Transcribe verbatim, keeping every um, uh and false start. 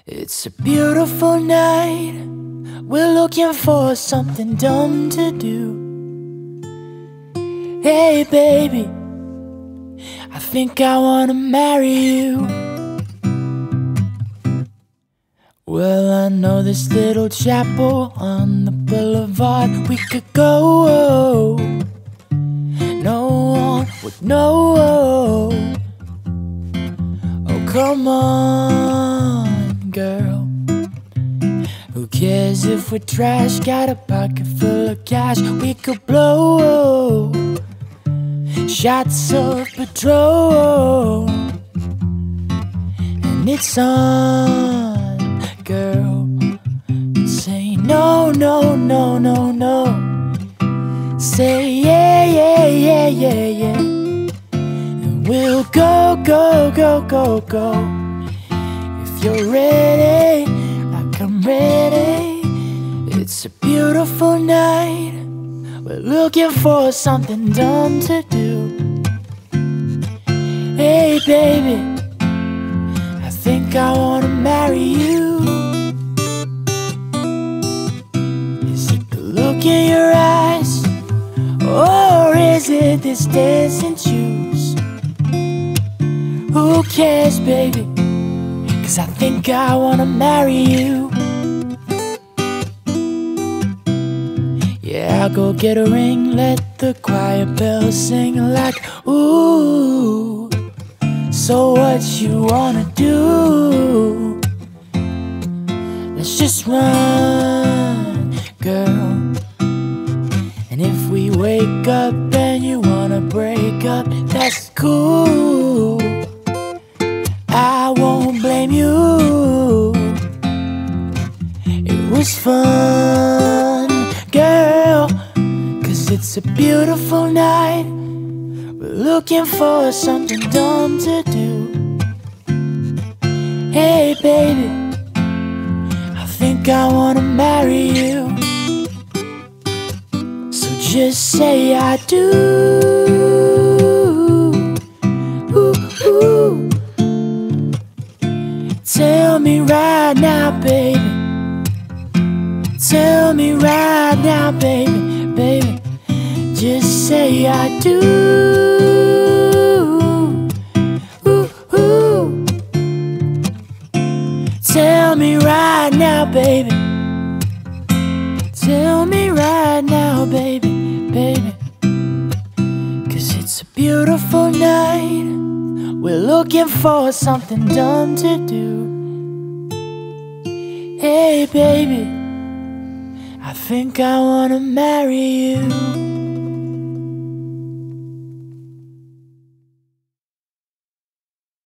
It's a beautiful night. We're looking for something dumb to do. Hey baby, I think I wanna marry you. Well, I know this little chapel on the boulevard we could go. No one would know. Oh, come on, girl. Who cares if we're trash? Got a pocket full of cash we could blow. Shots of Patrol, and it's on, girl. Say no, no, no, no, no. Say yeah, yeah, yeah, yeah, yeah. And we'll go, go, go, go, go. If you're ready, like I'm ready. It's a beautiful night. We're looking for something dumb to do. Hey baby, I think I wanna marry you. Is it the look in your eyes, or is it this dancing shoes? Who cares, baby? 'Cause I think I wanna marry you. Yeah, I'll go get a ring, let the choir bells sing like ooh. So what you wanna do? Let's just run, girl. And if we wake up and you wanna break up, that's cool. I won't blame you. It was fun, girl, 'cause it's a beautiful night. We're looking for something dumb to do. Hey baby, I think I wanna marry you. So just say I do. Ooh, ooh. Tell me right now, baby. Tell me right now, baby, baby. Just say I do. Ooh, ooh. Tell me right now, baby. Tell me right now, baby, baby. 'Cause it's a beautiful night. We're looking for something dumb to do. Hey baby, I think I wanna marry you.